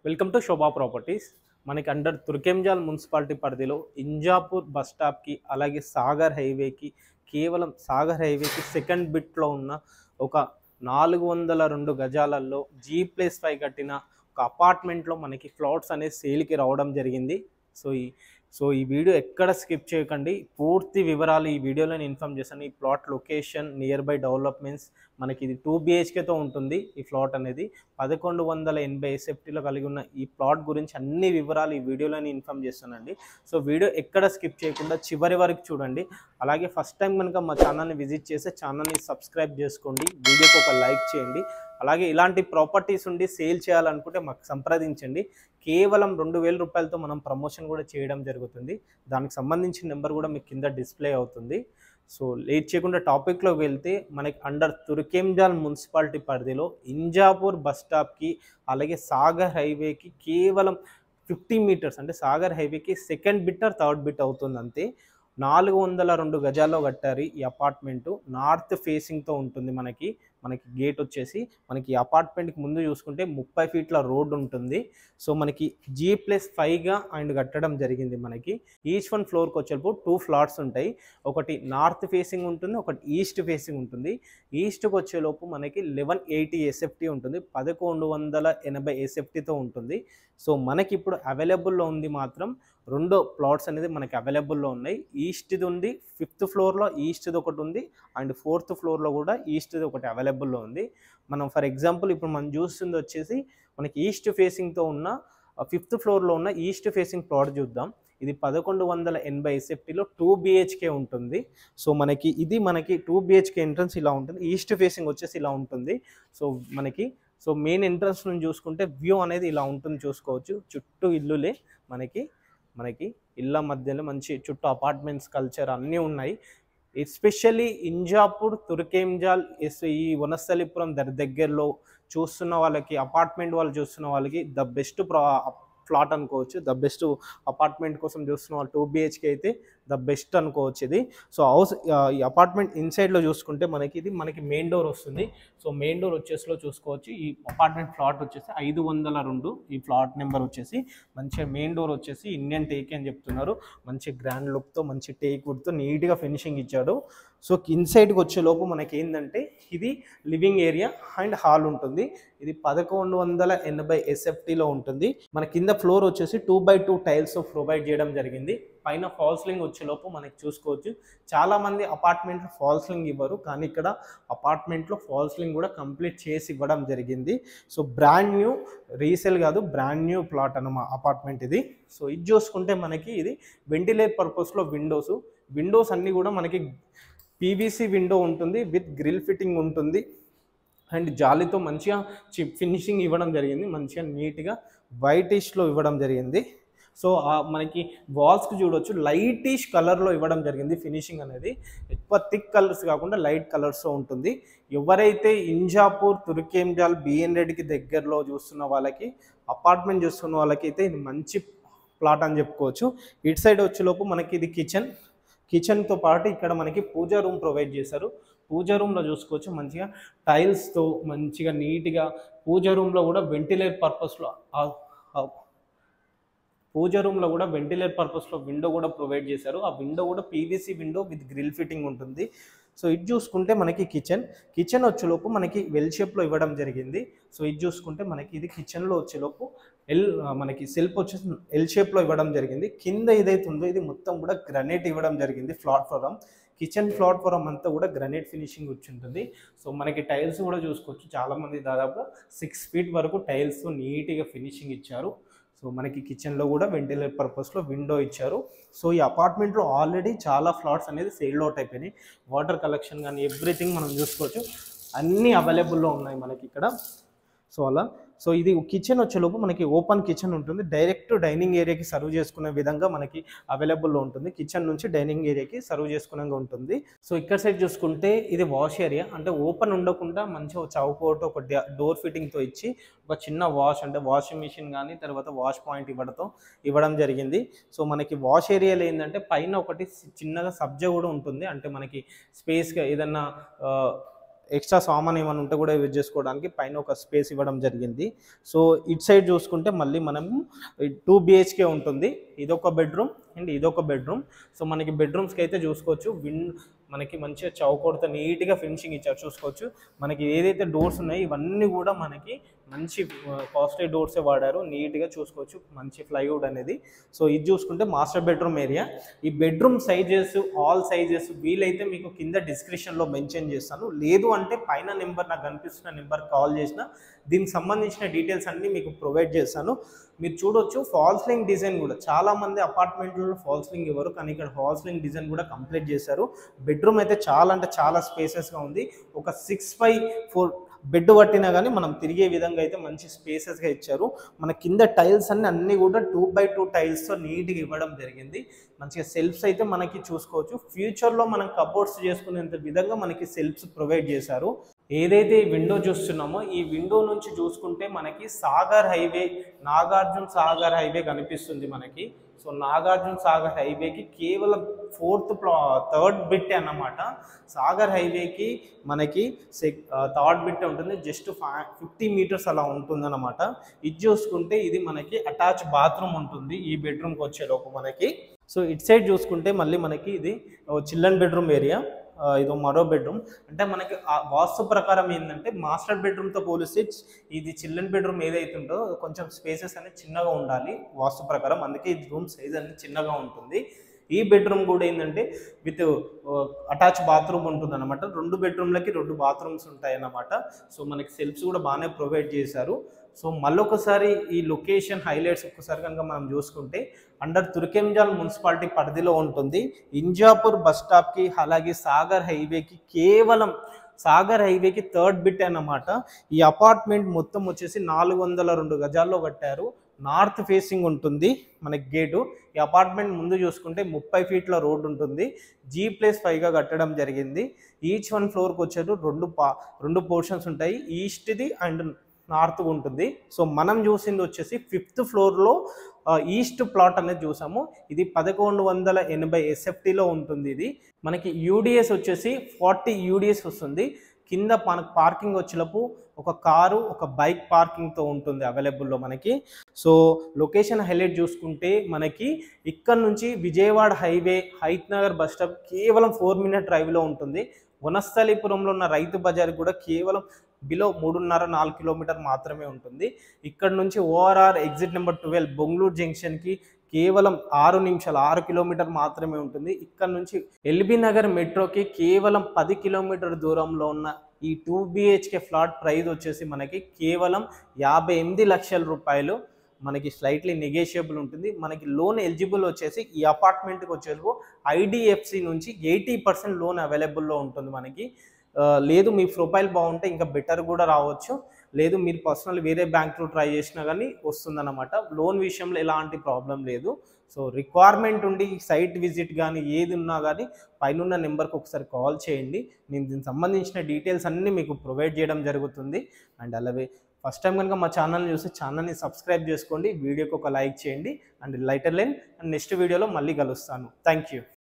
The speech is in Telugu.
Welcome to Sobha properties. మనకి అండర్ తుర్కెంజాల్ మున్సిపాలిటీ పరిధిలో ఇంజాపూర్ బస్ స్టాప్కి అలాగే సాగర్ హైవేకి కేవలం సాగర్ హైవేకి సెకండ్ బిట్లో ఉన్న ఒక 402 గజాలలో G+5 కట్టిన ఒక అపార్ట్మెంట్లో మనకి ఫ్లాట్స్ అనేది సేల్కి రావడం జరిగింది. సో ఈ వీడియో ఎక్కడ స్కిప్ చేయకండి, పూర్తి వివరాలు ఈ వీడియోలో నేను ఇన్ఫార్మ్ చేశాను. ఈ plot location, nearby developments, మనకి ఇది 2 BHKతో ఉంటుంది. ఈ ప్లాట్ అనేది 1180 SFTలో కలిగి ఉన్న ఈ ప్లాట్ గురించి అన్ని వివరాలు ఈ వీడియోలో నేను ఇన్ఫార్మ్ చేస్తానండి. సో వీడియో ఎక్కడ స్కిప్ చేయకుండా చివరి వరకు చూడండి. అలాగే ఫస్ట్ టైం కనుక మా ఛానల్ని విజిట్ చేస్తే ఛానల్ని సబ్స్క్రైబ్ చేసుకోండి, వీడియోకి ఒక లైక్ చేయండి. అలాగే ఇలాంటి ప్రాపర్టీస్ ఉండి సేల్ చేయాలనుకుంటే మాకు సంప్రదించండి. కేవలం 2000 రూపాయలతో మనం ప్రమోషన్ కూడా చేయడం జరుగుతుంది. దానికి సంబంధించిన నెంబర్ కూడా మీకు కింద డిస్ప్లే అవుతుంది. సో లేట్ చేయకుండా టాపిక్లోకి వెళ్తే, మనకి అండర్ తుర్కెంజాల్ మున్సిపాలిటీ పరిధిలో ఇంజాపూర్ బస్ స్టాప్కి అలాగే సాగర్ హైవేకి కేవలం 50 మీటర్స్, అంటే సాగర్ హైవేకి second bit or third bit అవుతుంది అంతే. 402 గజాల్లో కట్టారు. ఈ అపార్ట్మెంటు నార్త్ ఫేసింగ్తో ఉంటుంది. మనకి గేట్ వచ్చేసి మనకి అపార్ట్మెంట్కి ముందు చూసుకుంటే 30 ఫీట్ల రోడ్ ఉంటుంది. సో మనకి G+5గా అండ్ కట్టడం జరిగింది. మనకి ఈచ్ వన్ ఫ్లోర్కి వచ్చేప్పుడు 2 ఫ్లాట్స్ ఉంటాయి. ఒకటి నార్త్ ఫేసింగ్ ఉంటుంది, ఒకటి ఈస్ట్ ఫేసింగ్ ఉంటుంది. ఈస్ట్కి వచ్చేలోపు మనకి 1180 SFT ఉంటుంది, 1180 SFTతో ఉంటుంది. సో మనకి ఇప్పుడు అవైలబుల్లో ఉంది మాత్రం 2 ప్లాట్స్ అనేది మనకి అవైలబుల్లో ఉన్నాయి. ఈస్ట్ది ఉంది, 5th ఫ్లోర్లో ఈస్ట్ది ఒకటి ఉంది, అండ్ 4th ఫ్లోర్లో కూడా ఈస్ట్ది ఒకటి అవైలబుల్లో ఉంది. మనం ఫర్ ఎగ్జాంపుల్ ఇప్పుడు మనం చూస్తుంది వచ్చేసి మనకి ఈస్ట్ ఫేసింగ్తో ఉన్న 5th ఫ్లోర్లో ఉన్న ఈస్ట్ ఫేసింగ్ ప్లాట్ చూద్దాం. ఇది 1180 SFTలో 2 BHK ఉంటుంది. సో మనకి 2 BHK ఎంట్రన్స్ ఇలా ఉంటుంది. ఈస్ట్ ఫేసింగ్ వచ్చేసి ఇలా ఉంటుంది. సో మెయిన్ ఎంట్రన్స్ నుంచి చూసుకుంటే వ్యూ అనేది ఇలా ఉంటుంది, చూసుకోవచ్చు. చుట్టూ ఇల్లులే మనకి ఇళ్ళ మధ్యలో మంచి చుట్టూ అపార్ట్మెంట్స్ కల్చర్ అన్నీ ఉన్నాయి. ఎస్పెషల్లీ ఇంజాపూర్, తుర్కెంజాల్, ఈ వనస్థలిపురం దగ్గరలో చూస్తున్న వాళ్ళకి, అపార్ట్మెంట్ వాళ్ళు చూస్తున్న వాళ్ళకి ద బెస్ట్ ఫ్లాట్ అనుకోవచ్చు. ద బెస్ట్ అపార్ట్మెంట్ కోసం చూస్తున్న వాళ్ళు 2 BHK అయితే ద బెస్ట్ అనుకోవచ్చు ఇది. సో ఈ అపార్ట్మెంట్ ఇన్సైడ్లో చూసుకుంటే మనకి మెయిన్ డోర్ వస్తుంది. సో మెయిన్ డోర్ వచ్చేసిలో చూసుకోవచ్చు. ఈ అపార్ట్మెంట్ ఫ్లాట్ వచ్చేసి 502. ఈ ఫ్లాట్ నెంబర్ వచ్చేసి మంచిగా మెయిన్ డోర్ వచ్చేసి ఇండియన్ టేక్ అని చెప్తున్నారు. మంచి గ్రాండ్ లుక్తో, మంచి టేక్ వుడ్తో నీట్గా ఫినిషింగ్ ఇచ్చాడు. సో ఇన్సైడ్కి వచ్చేలోపు మనకి ఏంటంటే ఇది లివింగ్ ఏరియా అండ్ హాల్ ఉంటుంది. ఇది 1180 SFTలో ఉంటుంది. మన కింద ఫ్లోర్ వచ్చేసి 2x2 టైల్స్ ప్రొవైడ్ చేయడం జరిగింది. పైన ఫాల్ సీలింగ్ వచ్చేలోపు మనకి చూసుకోవచ్చు. చాలామంది అపార్ట్మెంట్లో ఫాల్ సీలింగ్ ఇవ్వరు, కానీ ఇక్కడ అపార్ట్మెంట్లో ఫాల్ సీలింగ్ కూడా కంప్లీట్ చేసి ఇవ్వడం జరిగింది. సో బ్రాండ్ న్యూ, రీసేల్ కాదు, బ్రాండ్ న్యూ ప్లాట్ అన్నమా అపార్ట్మెంట్ ఇది. సో ఇది చూసుకుంటే మనకి ఇది వెంటిలేట్ పర్పస్లో విండోస్ అన్నీ కూడా మనకి PVC విండో ఉంటుంది, విత్ గ్రిల్ ఫిట్టింగ్ ఉంటుంది, అండ్ జాలీతో మంచిగా ఫినిషింగ్ ఇవ్వడం జరిగింది. మంచిగా నీట్గా వైటిష్లో ఇవ్వడం జరిగింది. సో మనకి వాల్స్కి చూడవచ్చు, లైటిష్ కలర్లో ఇవ్వడం జరిగింది. ఫినిషింగ్ అనేది ఎక్కువ థిక్ కలర్స్ కాకుండా లైట్ కలర్స్లో ఉంటుంది. ఎవరైతే ఇంజాపూర్, తుర్కెంజాల్, BN రెడ్డికి దగ్గరలో చూస్తున్న వాళ్ళకి, అపార్ట్మెంట్ చూస్తున్న వాళ్ళకి అయితే ఇది మంచి ప్లాట్ అని చెప్పుకోవచ్చు. ఇటు సైడ్ వచ్చేలోపు మనకి ఇది కిచెన్తో పాటు ఇక్కడ మనకి పూజా రూమ్ ప్రొవైడ్ చేశారు. పూజా రూమ్లో చూసుకోవచ్చు మంచిగా టైల్స్తో మంచిగా నీట్గా. పూజా రూమ్లో కూడా వెంటిలేట్ పర్పస్లో విండో కూడా ప్రొవైడ్ చేశారు. ఆ విండో కూడా PVC window with grill fitting ఉంటుంది. సో ఇది చూసుకుంటే మనకి కిచెన్ వచ్చేలోపు మనకి వెల్ షేప్లో ఇవ్వడం జరిగింది. సో ఇది చూసుకుంటే మనకి ఇది కిచెన్లో వచ్చేలోపు మనకి సెల్ఫ్ వచ్చేసి ఎల్ షేప్లో ఇవ్వడం జరిగింది. కింద ఏదైతే ఉందో ఇది మొత్తం కూడా గ్రనైట్ ఇవ్వడం జరిగింది. కిచెన్ ప్లాట్ఫారం అంతా కూడా గ్రనైట్ ఫినిషింగ్ వచ్చి ఉంటుంది. సో మనకి టైల్స్ కూడా చూసుకోవచ్చు. చాలామంది దాదాపు 6 ఫీట్ వరకు టైల్స్ నీట్గా ఫినిషింగ్ ఇచ్చారు. సో మనకి కిచెన్లో కూడా వెంటిలేట్ పర్పస్లో విండో ఇచ్చారు. సో ఈ అపార్ట్మెంట్లో ఆల్రెడీ చాలా ఫ్లాట్స్ అనేది సేల్ అవుట్ అయిపోయినాయి. వాటర్ కలెక్షన్ కానీ ఎవ్రీథింగ్ మనం చూసుకోవచ్చు, అన్నీ అవైలబుల్లో ఉన్నాయి మనకి ఇక్కడ. సో ఇది కిచెన్ వచ్చేలోపు మనకి ఓపెన్ కిచెన్ ఉంటుంది. డైరెక్ట్ డైనింగ్ ఏరియాకి సర్వ్ చేసుకునే విధంగా మనకి అవైలబుల్లో ఉంటుంది. కిచెన్ నుంచి డైనింగ్ ఏరియాకి సర్వ్ చేసుకునే ఉంటుంది. సో ఇక్కడ సైడ్ చూసుకుంటే ఇది వాష్ ఏరియా, అంటే ఓపెన్ ఉండకుండా మంచిగా చౌకోట్ ఒక డోర్ ఫిట్టింగ్తో ఇచ్చి ఒక చిన్న వాషింగ్ మిషన్ కానీ తర్వాత వాష్ పాయింట్ ఇవ్వడం జరిగింది. సో మనకి వాష్ ఏరియాలో ఏంటంటే పైన ఒకటి చిన్నగా సబ్జా కూడా ఉంటుంది. అంటే మనకి స్పేస్గా ఏదన్నా ఎక్స్ట్రా సామాన్ ఏమైనా ఉంటే కూడా యూజ్ చేసుకోవడానికి పైన ఒక స్పేస్ ఇవ్వడం జరిగింది. సో ఇటు సైడ్ చూసుకుంటే మళ్ళీ మనము 2 BHK ఉంటుంది. ఇదొక బెడ్రూమ్ అండ్ ఇదొక బెడ్రూమ్. సో మనకి బెడ్రూమ్స్కి అయితే చూసుకోవచ్చు మనకి మంచిగా చౌకోడతో నీట్గా ఫినిషింగ్ ఇచ్చారు చూసుకోవచ్చు. మనకి ఏదైతే డోర్స్ ఉన్నాయో ఇవన్నీ కూడా మనకి మంచి కాస్ట్లీ డోర్సే వాడారు. నీట్గా చూసుకోవచ్చు, మంచి ప్లైవుడ్ అనేది. సో ఇది చూసుకుంటే మాస్టర్ బెడ్రూమ్ ఏరియా. ఈ బెడ్రూమ్ సైజెస్ ఆల్ సైజెస్ వీలైతే మీకు కింద డిస్క్రిప్షన్లో మెన్షన్ చేస్తాను. లేదు అంటే పైన నెంబర్, నాకు కనిపిస్తున్న నెంబర్ కాల్ చేసిన దీనికి సంబంధించిన డీటెయిల్స్ అన్నీ మీకు ప్రొవైడ్ చేస్తాను. మీరు చూడొచ్చు ఫాల్ సీలింగ్ డిజైన్ కూడా చాలామంది అపార్ట్మెంట్లలో ఫాల్ సీలింగ్ ఇవ్వరు, కానీ ఇక్కడ ఫాల్ సీలింగ్ డిజైన్ కూడా కంప్లీట్ చేశారు. బెడ్రూమ్ అయితే చాలా అంటే చాలా స్పేసెస్గా ఉంది. ఒక 6x4 బెడ్ పట్టినా కానీ మనం తిరిగే విధంగా అయితే మంచి స్పేసెస్గా ఇచ్చారు. మన కింద టైల్స్ అన్నీ కూడా 2x2 టైల్స్తో నీట్గా ఇవ్వడం జరిగింది. మంచిగా సెల్ఫ్స్ అయితే మనకి చూసుకోవచ్చు. ఫ్యూచర్లో మనం కబోర్డ్స్ చేసుకునేంత విధంగా మనకి సెల్ఫ్స్ ప్రొవైడ్ చేశారు. ఏదైతే ఈ విండో చూస్తున్నామో ఈ విండో నుంచి చూసుకుంటే మనకి సాగర్ హైవే, నాగార్జున సాగర్ హైవే కనిపిస్తుంది మనకి. సో నాగార్జున సాగర్ హైవేకి కేవలం 3rd బిట్ అన్నమాట. సాగర్ హైవేకి మనకి 3rd బిట్ ఉంటుంది. జస్ట్ 50 మీటర్స్ అలా ఉంటుందన్నమాట. ఇది చూసుకుంటే ఇది మనకి అటాచ్ బాత్రూమ్ ఉంటుంది ఈ బెడ్రూమ్కి వచ్చేలోపు మనకి. సో ఇటు సైడ్ చూసుకుంటే మళ్ళీ మనకి ఇది చిల్డ్రన్ బెడ్రూమ్ ఏరియా. ఇదో మరో బెడ్రూమ్. అంటే మనకి వాస్తు ప్రకారం ఏంటంటే మాస్టర్ బెడ్రూమ్తో పోలిస్తే ఇది చిల్డ్రన్ బెడ్రూమ్ ఏదైతే ఉందో కొంచెం స్పేసెస్ అనేది చిన్నగా ఉండాలి వాస్తు ప్రకారం. అందుకే ఈ రూమ్ సైజ్ అనేది చిన్నగా ఉంటుంది. ఈ బెడ్రూమ్ కూడా ఏంటంటే విత్ అటాచ్ బాత్రూమ్ ఉంటుంది అనమాట. 2 బెడ్రూమ్లకి 2 బాత్రూమ్స్ ఉంటాయి అన్నమాట. సో మనకి సెల్ఫ్స్ కూడా బాగానే ప్రొవైడ్ చేశారు. సో మళ్ళొకసారి ఈ లొకేషన్ హైలైట్స్ ఒక్కసారి కనుక మనం చూసుకుంటే అండర్ తుర్కెంజాల్ మున్సిపాలిటీ పరిధిలో ఉంటుంది. ఇంజాపూర్ బస్ స్టాప్కి అలాగే సాగర్ హైవేకి కేవలం సాగర్ హైవేకి 3rd బిట్ అన్నమాట. ఈ అపార్ట్మెంట్ మొత్తం వచ్చేసి 402 గజాల్లో కట్టారు. నార్త్ ఫేసింగ్ ఉంటుంది మనకి గేటు. ఈ అపార్ట్మెంట్ ముందు చూసుకుంటే 30 ఫీట్ల రోడ్ ఉంటుంది. G+5గా కట్టడం జరిగింది. ఈచ్ 1 ఫ్లోర్కి వచ్చారు 2 పోర్షన్స్ ఉంటాయి. ఈస్ట్ది అండ్ నార్త్ ఉంటుంది. సో మనం చూసింది వచ్చేసి 5th ఫ్లోర్లో ఈస్ట్ ప్లాట్ అనేది చూసాము. ఇది 1180 SFTలో ఉంటుంది. ఇది మనకి యూడిఎస్ వచ్చేసి 40 యూడిఎస్ వస్తుంది. కింద మనకు పార్కింగ్ వచ్చేలోపు ఒక కారు ఒక బైక్ పార్కింగ్తో ఉంటుంది అవైలబుల్లో మనకి. సో లొకేషన్ హైలైట్ చూసుకుంటే మనకి ఇక్కడ నుంచి Vijayawada highway Hayathnagar bus stop కేవలం 4 మినిట్ డ్రైవ్లో ఉంటుంది. వనస్థలిపురంలో ఉన్న రైతు బజార్ కూడా కేవలం బిలో 3.5-4 కిలోమీటర్ మాత్రమే ఉంటుంది. ఇక్కడ నుంచి ORR ఎగ్జిట్ నెంబర్ 12 బొంగళూరు జంక్షన్కి కేవలం 6 నిమిషాలు 6 కిలోమీటర్ మాత్రమే ఉంటుంది. ఇక్కడ నుంచి ఎల్బీ నగర్ మెట్రోకి కేవలం 10 కిలోమీటర్ దూరంలో ఉన్న ఈ 2 BHK ఫ్లాట్ ప్రైస్ వచ్చేసి మనకి కేవలం 58 లక్షల రూపాయలు. మనకి స్లైట్లీ నెగోషియబుల్ ఉంటుంది. మనకి లోన్ ఎలిజిబుల్ వచ్చేసి ఈ అపార్ట్మెంట్కి వచ్చేసి IDFC నుంచి 80% లోన్ అవైలబుల్లో ఉంటుంది మనకి. లేదు మీ ప్రొఫైల్ బాగుంటే ఇంకా బెటర్ కూడా రావచ్చు. లేదు మీరు పర్సనల్ వేరే బ్యాంక్లో ట్రై చేసినా కానీ వస్తుందన్నమాట. లోన్ విషయంలో ఎలాంటి ప్రాబ్లం లేదు. సో రిక్వైర్మెంట్ ఉండి సైట్ విజిట్ కానీ ఏది ఉన్నా కానీ పైన నెంబర్కి ఒకసారి కాల్ చేయండి. నేను దీనికి సంబంధించిన డీటెయిల్స్ అన్నీ మీకు ప్రొవైడ్ చేయడం జరుగుతుంది. అండ్ అలాగే ఫస్ట్ టైం కనుక మా ఛానల్ని చూస్తే ఛానల్ని సబ్స్క్రైబ్ చేసుకోండి. వీడియోకి ఒక లైక్ చేయండి. అండ్ లైటర్ లైన్ అండ్ నెక్స్ట్ వీడియోలో మళ్ళీ కలుస్తాను. Thank you.